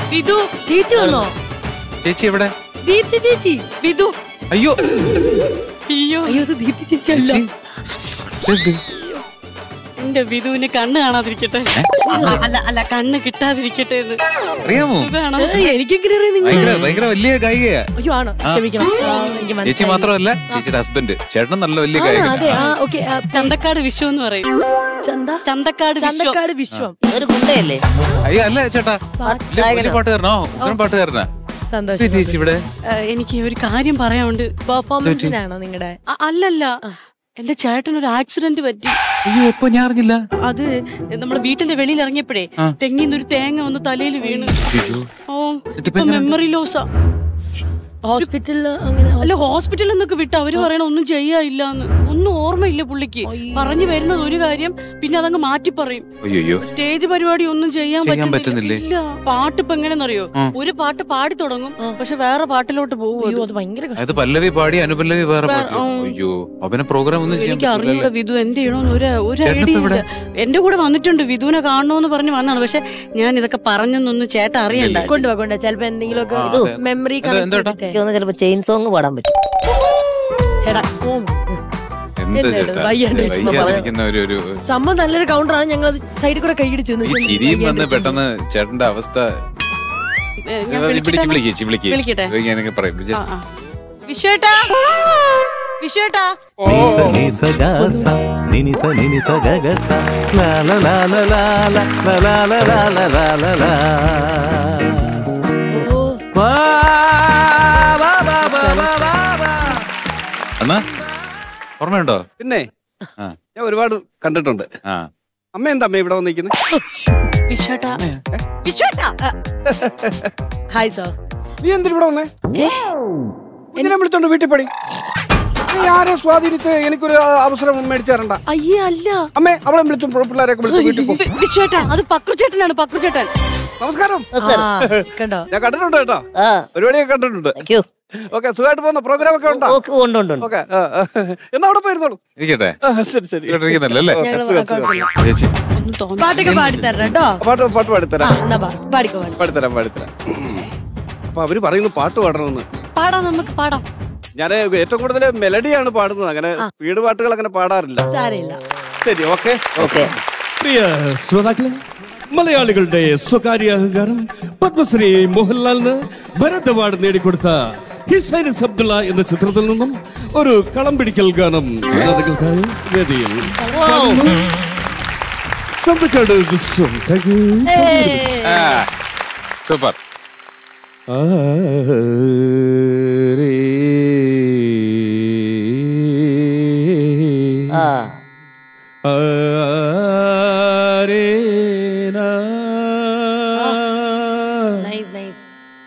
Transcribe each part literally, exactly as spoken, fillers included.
വിധു ചേച്ചി വന്നോ? ചേച്ചി എവിടെ? ദീപ്തി ചേച്ചി. വിധു. അയ്യോ അയ്യോ അയ്യോ അത് ദീപ്തി ചേച്ചി അല്ല. എന്റെ വിധുവിന് കണ്ണ് കാണാതിരിക്കട്ടെ. അല്ല അല്ല കണ്ണ് കിട്ടാതിരിക്കട്ടെ എന്ന് അറിയാമോ? എനിക്കെങ്ങനെ അറിയാം നിങ്ങൾ? ഭയങ്കര വലിയ ഗായികയാ. അയ്യോ ആണോ? ക്ഷമിക്കണം. ചേച്ചി മാത്രമല്ല ചേച്ചിയുടെ ഹസ്ബൻഡ് ചേട്ടൻ നല്ല വലിയ ഗായകൻ. അതെ ഓക്കെ. ചന്തക്കാട് വിശ്വം എന്ന് പറയും. ചന്തക്കാട് ചന്തക്കാട് വിശ്വം ഒരു ഗുണ്ടയല്ലേ? അയ്യോ അല്ല ചേട്ടാ, വലിയ പാട്ടുകാരനോ? ഉത്തരം പാട്ടുകാരനാ. സന്തോഷം. ചേച്ചി ഇവിടെ എനിക്ക് ഒരു കാര്യം പറയാനുണ്ട്. പെർഫോമൻസിനാണോ നിങ്ങളുടെ? അല്ലല്ല, എന്റെ ചേട്ടന് ഒരു ആക്സിഡന്റ് പറ്റി. അയ്യോ എപ്പോ ഞാൻ അറിഞ്ഞില്ല. അത് നമ്മുടെ വീട്ടിന്റെ വെളിയിൽ ഇറങ്ങിയപ്പോഴേ തെങ്ങിന്ന് ഒരു തേങ്ങ വന്ന് തലയിൽ വീണ്. ഓ ഇപ്പൊ മെമ്മറി ലോസാ. ഹോസ്പിറ്റലില് അങ്ങനെ അല്ല ഹോസ്പിറ്റലിൽ നിന്നൊക്കെ വിട്ട് അവര് പറയണ ഒന്നും ചെയ്യാനില്ല എന്ന്. ഒന്നും ഓർമ്മയില്ല പുള്ളിക്ക്. പറഞ്ഞു വരുന്നത് ഒരു കാര്യം പിന്നെ അതങ്ങ് മാറ്റി പറയും. സ്റ്റേജ് പരിപാടി ഒന്നും ചെയ്യാൻ പറ്റുന്നില്ല. പാട്ട് ഇപ്പൊ എങ്ങനെയെന്നറിയോ, ഒരു പാട്ട് പാടി തുടങ്ങും പക്ഷെ വേറെ പാട്ടിലോട്ട് പോകും. അത് ഭയങ്കര പല്ലവി പാടി അനുപല്ലവി വേറെ. അയ്യോ അവനെ പ്രോഗ്രാം ഒന്നും എനിക്ക് അറിയൂല വിധു എന്ത് ചെയ്യണോന്ന് ഒരു ഒരു ഐഡിയ ഇല്ല. എന്റെ കൂടെ വന്നിട്ടുണ്ട്, വിധുവിനെ കാണണോന്ന് പറഞ്ഞ് വന്നാണ്. പക്ഷെ ഞാൻ ഇതൊക്കെ പറഞ്ഞൊന്നും ചേട്ടൻ അറിയണ്ട. കൊണ്ടുപോകാ കൊണ്ടുപോകാ ചിലപ്പോ എന്തെങ്കിലുമൊക്കെ മെമ്മറി ചിലപ്പോ ചെയിൻ സോങ് പാടാൻ പറ്റും. സംഭവം നല്ലൊരു കൗണ്ടറാണ്. ഞങ്ങൾ സൈഡിൽ കൂടെ കൈയിടിച്ചു. പെട്ടെന്ന് ചേട്ടന്റെ അവസ്ഥ വിശ്വേട്ടാ വിശ്വേട്ടാ ഓർമ്മയുണ്ടോ? പിന്നെ ഞാൻ ഒരുപാട് കണ്ടിട്ടുണ്ട്. അമ്മ എന്താ അമ്മ ഇവിടെ വന്നിരിക്കുന്നത്? Hi sir. നീ എന്തിനാ ഇവിടെ വന്നേ? എന്തിനാ വിളിച്ചോണ്ട് വീട്ടിൽ പണി? ആരെ സ്വാധീനിച്ച് എനിക്കൊരു അവസരം മേടിച്ചു തരണ്ട. അയ്യേ അല്ല അമ്മേ, അവളെ വിളിച്ചു പിള്ളേരൊക്കെ വിളിച്ചു. വിശ്വേട്ടാ അത് പക്രുചേട്ടനാണ്. പക്രുചേട്ടൻ നമസ്കാരം. കണ്ടോ ഞാൻ കണ്ടിട്ടുണ്ട് കേട്ടോ, പരിപാടിയൊക്കെ കണ്ടിട്ടുണ്ട്. ഓക്കെ, സുഖമായിട്ട് പോകുന്ന പ്രോഗ്രാം ഒക്കെ ഉണ്ടോ? ഓക്കെ, എന്നാ അവിടെ പോയിരുന്നോളൂ. ഇരിക്കട്ടെ. ശരി ശരി. പാട്ടൊക്കെ പാടിത്തരാം കേട്ടോ. പാട്ട് പാട്ട് പാടിത്തരാം പാടിക്കോ പാടിത്തരാം പാടിത്തരാം. അപ്പൊ അവര് പറയുന്നു പാട്ട് പാടണമെന്ന്. പാടാം, നമുക്ക് പാടാം. ഞാൻ ഏറ്റവും കൂടുതൽ മെലഡിയാണ് പാടുന്നത്, അങ്ങനെ സ്പീഡ് പാട്ടുകൾ അങ്ങനെ പാടാറില്ല. ശരി, ഓക്കെ ഓക്കെ. പ്രിയ ശ്രോതാക്കളെ, മലയാളികളുടെ സ്വകാര്യ അഹങ്കാരം പത്മശ്രീ മോഹൻലാലിന് ഭരത് അവാർഡ് നേടിക്കൊടുത്ത ഹിസൈനസ് അബ്ദുള്ള എന്ന ചിത്രത്തിൽ നിന്നും ഒരു കളം പിടിക്കൽ ഗാനം നിങ്ങൾക്കായി വേദിയിൽ Chanthakkad Vishwam. Super. Nice nice.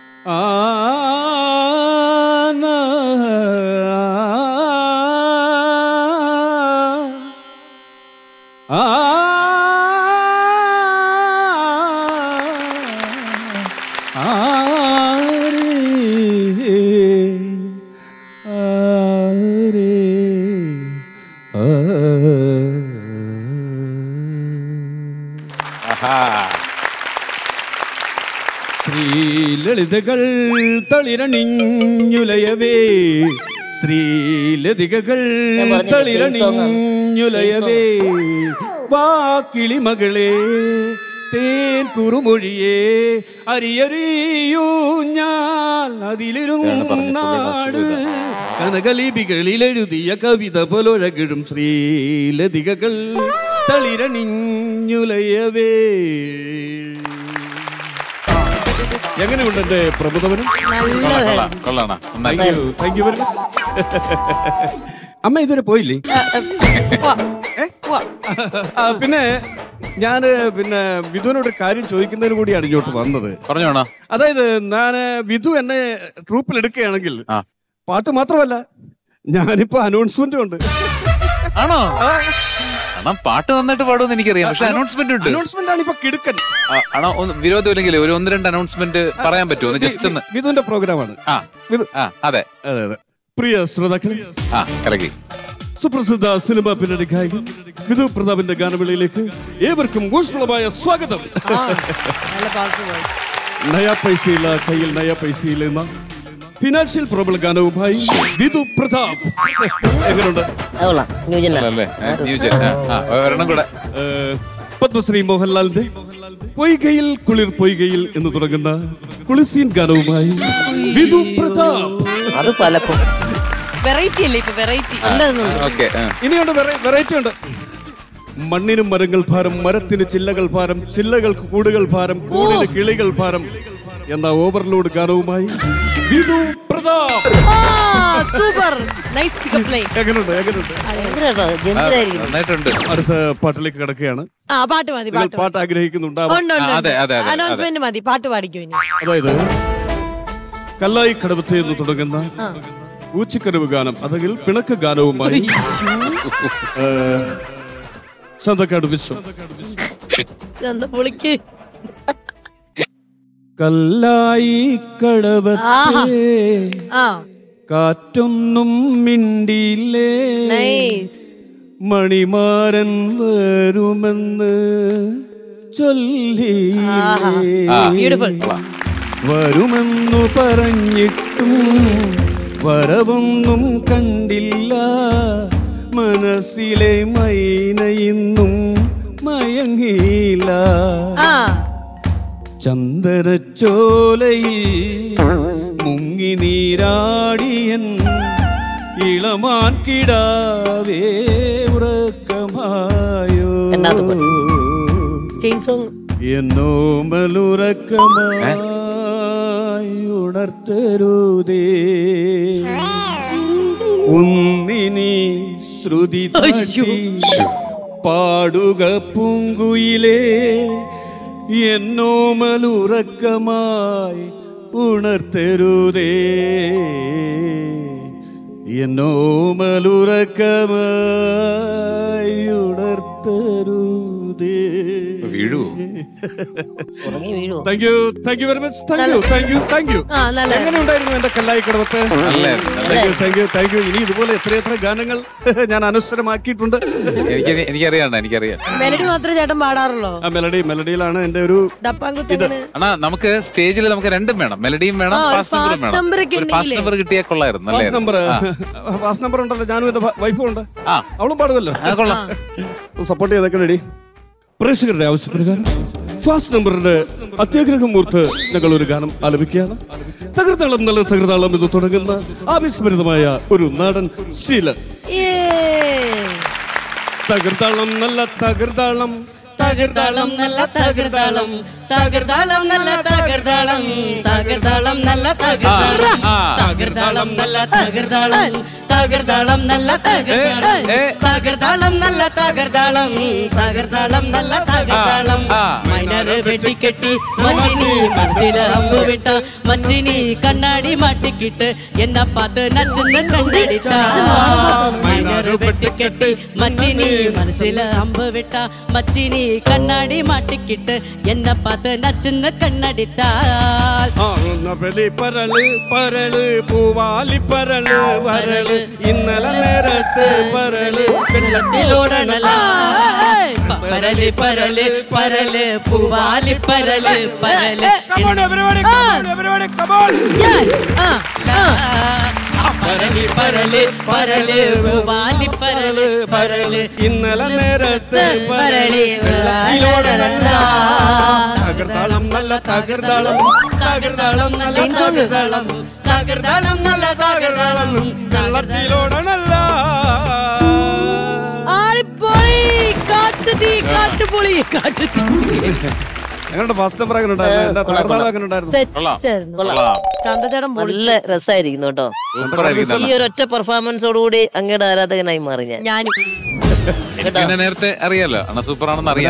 ശ്രീലളിതകൾ തളിരണിഞ്ഞുലയവേ, ശ്രീലതികകൾ തളിരണിഞ്ഞുലയവേ, വാക്കിളി മകളെ തേൻ കുറുമൊഴിയേ, അരിയറിയൂ ഞാൻ അതിലിരുന്നാട്, കനകലിപികളിൽ എഴുതിയ കവിത പോലൊഴകിടും ശ്രീലതികകൾ തളിരണിഞ്ഞുലയവേ. എങ്ങനെയുണ്ട് എന്റെ പ്രബോധനം? Thank you very much. അമ്മ ഇതുവരെ പോയില്ലേ? പിന്നെ ഞാന് പിന്നെ വിധുവിനോട് കാര്യം ചോദിക്കുന്നതിന് കൂടിയാണ് ഇങ്ങോട്ട് വന്നത്. പറഞ്ഞോണോ? അതായത് ഞാന് വിധു എന്നെ ട്രൂപ്പിൽ എടുക്കുകയാണെങ്കിൽ പാട്ട് മാത്രമല്ല ഞാനിപ്പോ അനൗൺസ്മെന്റും ഉണ്ട്. ആണോ? പാട്ട് നന്നായിട്ട് പാടുമെന്ന് എനിക്കറിയാം, പക്ഷെ അനൗൺസ്മെന്റ് ഉണ്ട്. അനൗൺസ്മെന്റ് ആണ് ഇപ്പൊ കിടുക്കൻ. ആണോ? വിരോധമില്ലെങ്കിൽ ഒരു ഒന്ന് രണ്ട് അനൗൺസ്മെന്റ് പറയാൻ പറ്റുമോ? ജസ്റ്റ് ഒന്ന്. വിധുവിന്റെ പ്രോഗ്രാമാണ്. അതെ അതെ അതെ. പ്രിയ ശ്രോതാക്കളെ, ആ കലക്കി. സുപ്രസിദ്ധ സിനിമാ പിന്നണി ഗായകൻ വിധു പ്രതാപിന്റെ ഗാനമേളയിലേക്ക് ഏവർക്കും ഊഷ്മളമായ സ്വാഗതം. നയാ പൈസയില്ല കയ്യിൽ നയാ പൈസയില്ല എന്ന ഫിനാൻഷ്യൽ പ്രോബ്ലം ഗാനവുമായി വിധു പ്രതാപ്. എങ്ങനെയുണ്ട്? ഒരെണ്ണം കൂടെ. പത്മശ്രീ മോഹൻലാലിന്റെ പൊയ്കയിൽ കുളിർ പൊയ്കയിൽ എന്ന് തുടങ്ങുന്ന കുളിസീൻ ഗാനവുമായി വിധു പ്രതാപ്. അത് പലപ്പോ വെറൈറ്റി അല്ലേ ഇപ്പൊ വെറൈറ്റി. ഇനിയുണ്ട് വെറൈറ്റി ഉണ്ട്. മണ്ണിനും മരങ്ങൾ ഭാരം, മരത്തിന് ചില്ലകൾ ഭാരം, ചില്ലകൾക്ക് കൂടുകൾ ഭാരം, കൂടിന് കിളികൾ ഭാരം എന്ന ഓവർലോഡ് ഗാനവുമായി Vidhu Prathap. Super nice pickup line. എങ്ങനെയുണ്ട്? എങ്ങനെയുണ്ട്? അടുത്ത പാട്ടിലേക്ക് കിടക്കുകയാണ്. ആ പാട്ട് മതി. പാട്ട് ആഗ്രഹിക്കുന്നുണ്ടാവും. അനൗൺസ്മെന്റ് മതി. പാട്ട് പാടിക്കോ ഇനി. അതായത് കല്ലായി കടവത്തെ എന്ന് തുടങ്ങുന്ന ഊച്ചിക്കരവ് ഗാനം അല്ലെങ്കിൽ പിണക്ക ഗാനവുമായി ചന്തക്കാട് വിശ്വം. കല്ലായി കടവത്തെ കാറ്റൊന്നും മിണ്ടിയില്ലേ, മണിമാരൻ വരുമെന്ന് ചൊല്ലിയില്ലേ, വരുമെന്നു പറഞ്ഞിട്ടും വരവൊന്നും കണ്ടില്ല, മനസ്സിലെ മൈനയിന്നും മയങ്ങിയില്ല, ചന്ദനച്ചോലയിൽ മുങ്ങി നീരാടിയൻ ഇളമാൻ കിടാവേ ഉറക്കമായോ, എന്നോമലുറക്കമായി ഉണർത്തരുതേ, ഒന്നിനി ശ്രുതി തട്ടി പാടുക പൂങ്കുയിലേ, എന്നോമലുറക്കമായി ഉണർത്തരുതേ, എന്നോമലുറക്കമായി ഉണർത്തരുതേ. വീഴൂ. Thank you thank you very much. Thank you thank you thank you. എങ്ങനെ ഉണ്ടായിരുന്നു എന്റെ കല്ലായി കടവത്ത്? Thank you thank you thank you. ഇനി ഇതുപോലെ എത്രയെത്ര ഗാനങ്ങൾ ഞാൻ അനുസരമാക്കിയിട്ടുണ്ട്. എനിക്കറിയാം എനിക്കറിയാം മെലഡി മാത്രമേ ചേട്ടൻ പാടാറുള്ളൂ. ആ മെലഡി മെലഡിയിലാണ് എന്റെ ഒരു അണ്ണാ. നമുക്ക് സ്റ്റേജിൽ നമുക്ക് രണ്ടും വേണം, മെലഡിയും വേണം, ഫാസ്റ്റ് നമ്പറും വേണം. ഒരു ഫാസ്റ്റ് നമ്പർ കിട്ടിയാൽ കൊള്ളായിരുന്നു. ഫാസ്റ്റ് നമ്പർ ഫാസ്റ്റ് നമ്പർ ഉണ്ടല്ലോ, ഞാനും എന്റെ വൈഫും ഉണ്ട്, അവളും പാടുമല്ലോ. സപ്പോർട്ട് ചെയ്തൊക്കെ റെഡി. പ്രേക്ഷകരുടെ ആവശ്യപ്രകാരം ഫാസ്റ്റ് നമ്പറിന്റെ അത്യാഗ്രഹമൂർത്ത് ഞങ്ങൾ ഒരു ഗാനം ആലപിക്കുകയാണ്. തകർത്താളം നല്ല തകർത്താളം എന്ന് തുടങ്ങുന്ന ആവേശഭരിതമായ ഒരു നാടൻ ശീല. തകർത്താളം നല്ല തകർത്താളം, തകർതാളം നല്ല തകർതാളം, തകർതാളം നല്ല തകർതാളം, തകർതാളം നല്ല തകർതാളം, തകർതാളം നല്ല തകർതാളം, തകർതാളം നല്ല തകർതാളം, തകർതാളം നല്ല തകർതാളം, തകർതാളം നല്ല തകർതാളം. മൈനർ വെട്ടിക്കെട്ടി മച്ചിനി മനസ്സിൽ അമ്പ് വിട്ട, മച്ചിനി കണ്ണാടി മാട്ടിക്കിട്ട് എന്നെ പാത്ത് നച്ചുന്ന കണ്ണടിച്ച. മൈനർ വെട്ടിക്കെട്ടി മച്ചിനി മനസ്സിൽ അമ്പ് വിട്ട, മച്ചിനി കണ്ണാടി മാട്ടിക്കിട്ട് എന്നെ പാത്ത് നച്ചുന്ന കണ്ണടിത്താൽ. പരള് പരള് പൂവാലി പരള് വരള്, ഇന്നലെ നേരത്ത് പരള് വെള്ളത്തിലോടണല. പരല് പരല് പരല് പൂവാലി പരല് പരല്, പരലി പരല് പരല് പൂവാലി പരല് പരല്, ഇന്നലെ നേരത്ത് പരളി വെള്ളത്തിലോടണല. തകർത്താളം നല്ല തകർത്താളം, തകർതാളം നല്ല തകർതാളം, തകർതാളം നല്ല തകർതാളം, വെള്ളത്തിലോടണല്ല. എങ്ങനെ ഫാസ്റ്റ് നമ്പർ എങ്ങനെ ഉണ്ടായിരുന്നു? തകർത്താളം എങ്ങനെ ഉണ്ടായിരുന്നു? നല്ല രസമായിരിക്കുന്നു കേട്ടോ. ഈ ഒരു ഒറ്റ പെർഫോമൻസോടുകൂടി അങ്ങയുടെ ആരാധകനായി മാറി ഞാൻ. ഞാനും നേരത്തെ അറിയാലോ അണ്ണ സൂപ്പർ ആണെന്ന് അറിയാം.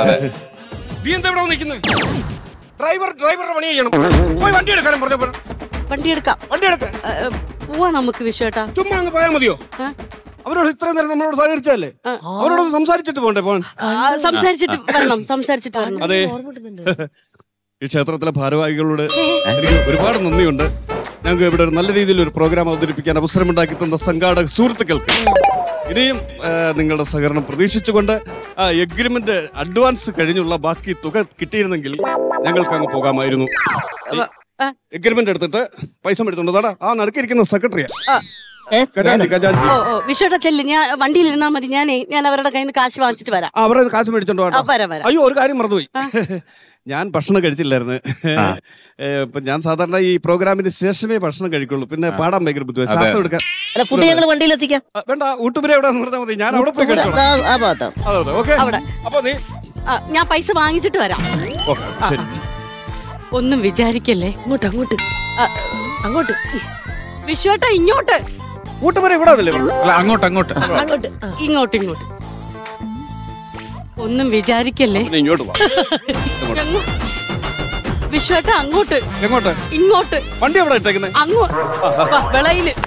ഡ്രൈവർ ഡ്രൈവറുടെ പണി ചെയ്യണം. പോയി വണ്ടി എടുക്കാനും പറഞ്ഞപ്പോൾ വണ്ടി എടുക്കാം. വണ്ടി എടുക്ക പോവാ നമുക്ക് വിശ്വട്ടാ. ചുമ്മാ അങ്ങ് പോയാൽ മതിയോ? അവരോട് ഇത്രയും നേരം നമ്മളോട് സഹകരിച്ചല്ലേ, അവരോട് സംസാരിച്ചിട്ട് പോണ്ടേ? പോകാൻ സംസാരിച്ചിട്ട് വരണം, സംസാരിച്ചിട്ട് വരണം. അതെ, ഈ ക്ഷേത്രത്തിലെ ഭാരവാഹികളോട് എനിക്ക് ഒരുപാട് നന്ദിയുണ്ട്. ഞങ്ങൾക്ക് ഇവിടെ ഒരു നല്ല രീതിയിൽ ഒരു പ്രോഗ്രാം അവതരിപ്പിക്കാൻ അവസരമുണ്ടാക്കി തന്ന സംഘാടക സുഹൃത്തുക്കൾക്ക് ഇനിയും നിങ്ങളുടെ സഹകരണം പ്രതീക്ഷിച്ചുകൊണ്ട് ആ എഗ്രിമെന്റ് അഡ്വാൻസ് കഴിഞ്ഞുള്ള ബാക്കി തുക കിട്ടിയിരുന്നെങ്കിൽ ഞങ്ങൾക്ക് അങ്ങ് പോകാമായിരുന്നു. എഗ്രിമെന്റ് എടുത്തിട്ട് പൈസ എടുത്തോണ്ടാ ആ നടുക്കിരിക്കുന്ന സെക്രട്ടറിയാ ഖജാൻജി ഖജാൻജി. ഓ ഓ വിശ്വട്ട ചെല്ല്, ഞാൻ വണ്ടിയിൽ ഇരുന്നാ മതി. ഞാനേ ഞാൻ അവരുടെ കയ്യിൽ നിന്ന് കാശ് വാങ്ങിച്ചിട്ട് വരാം. അവരുടെ കാശ് മേടിച്ചോണ്ട് ആ, വരാം, വരാം. അയ്യോ ഒരു കാര്യം മറന്നുപോയി. ഞാൻ ഭക്ഷണം കഴിച്ചില്ലായിരുന്നു. ഇപ്പൊ ഞാൻ സാധാരണ ഈ പ്രോഗ്രാമിന് ശേഷമേ ഭക്ഷണം കഴിക്കുള്ളൂ. പിന്നെ പാടാൻ ഭയങ്കര ബുദ്ധിമുട്ട്, ശ്വാസം എടുക്കാൻ. ഫുഡ് ഞങ്ങൾ വണ്ടിയിൽ എത്തിക്കാം. വേണ്ട, ഊട്ടുപുര എവിടെ നിർത്താൽ മതി, ഞാൻ അവിടെ പോയി കഴിച്ചോളാം. ആ ഭാഗത്താണ്. അതെ അതെ ഓക്കെ. അപ്പൊ നീ ഞാൻ പൈസ വാങ്ങിച്ചിട്ട് വരാം. ശരി. ഒന്നും വിചാരിക്കല്ലേ. അങ്ങോട്ട് അങ്ങോട്ട് അങ്ങോട്ട് വിശ്വട്ട ഇങ്ങോട്ട്. ഊട്ടുപുര ഇവിടെ അല്ല, അങ്ങോട്ട് അങ്ങോട്ട് അങ്ങോട്ട് ഇങ്ങോട്ട് ഇങ്ങോട്ട്. ഒന്നും വിചാരിക്കല്ലേ. ഇങ്ങോട്ട് വാ. വിശ്വട്ട അങ്ങോട്ട് എങ്ങോട്ട്? ഇങ്ങോട്ട്. വണ്ടി എവിടെ ഇട്ടേക്കുന്നത്? അങ്ങോട്ട് വെളയില്.